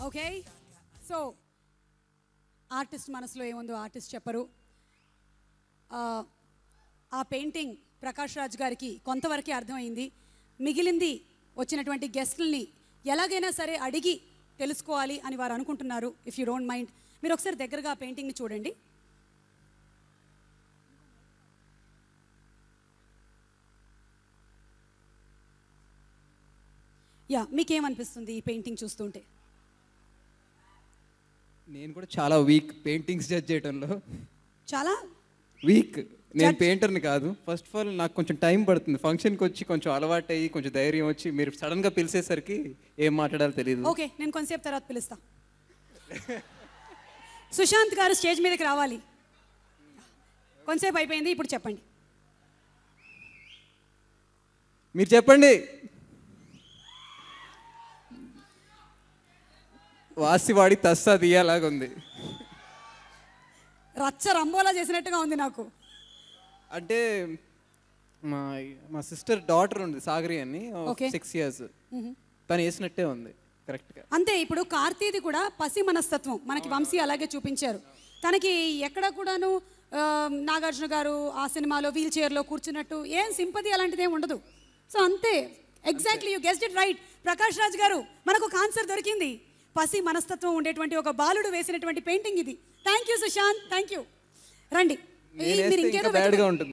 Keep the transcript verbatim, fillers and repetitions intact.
Okay, so artist మనసులో ఏముందో artist చెప్పరు. ఆ పెయింటింగ్ ప్రకాష్ రాజ్ గారికి కొంతవరకే అర్థమైంది. మిగిలింది వచ్చినటువంటి గెస్ట్లని ఎలాగైనా సరే అడిగి తెలుసుకోవాలి అని వారు అనుకుంటున్నారు. ఇఫ్ యూ డోంట్ మైండ్, మీరు ఒకసారి దగ్గరగా ఆ పెయింటింగ్ని చూడండి. యా, మీకేమనిపిస్తుంది ఈ పెయింటింగ్ చూస్తుంటే? నేను కూడా చాలా వీక్ పెయింటింగ్స్ జడ్జ్ చేయడంలో, చాలా వీక్. నేను పెయింటర్ని కాదు. ఫస్ట్ ఆఫ్ ఆల్ నాకు కొంచెం టైం పడుతుంది. ఫంక్షన్కి వచ్చి కొంచెం అలవాటు అయ్యి కొంచెం ధైర్యం వచ్చి మీరు సడన్గా పిలిచేసరికి ఏం మాట్లాడాలో తెలియదు. ఓకే, నేను కొంతసేపు తర్వాత పిలుస్తా. సుశాంత్ గారు స్టేజ్ మీదకి రావాలి. కొంతసేపు అయిపోయింది, ఇప్పుడు చెప్పండి. మీరు చెప్పండి. వాసివాడి తస్సా దియ్యాలాగా ఉంది. రచ్చ రంబోలా చేసినట్టుగా ఉంది నాకు. అంటే మా మా సిస్టర్ డాటర్ ఉంది సాగరి అని, సిక్స్ ఇయర్స్, తను వేసినట్టే ఉంది కరెక్ట్గా. అంతే. ఇప్పుడు కార్తీది కూడా పసి మనస్తత్వం మనకి వంశీ అలాగే చూపించారు. తనకి ఎక్కడ కూడాను నాగార్జున గారు ఆ సినిమాలో వీల్ చైర్లో కూర్చున్నట్టు ఏం సింపతి అలాంటిది ఏం ఉండదు. సో అంతే, exactly you guessed it right. Prakash Raj garu, మనకు ఒక ఆన్సర్ దొరికింది. పసి మనస్తత్వం ఉండేటువంటి ఒక బాలుడు వేసినటువంటి పెయింటింగ్ ఇది. Thank you Sushant, thank you. రండి, మీరు ఇంకేదో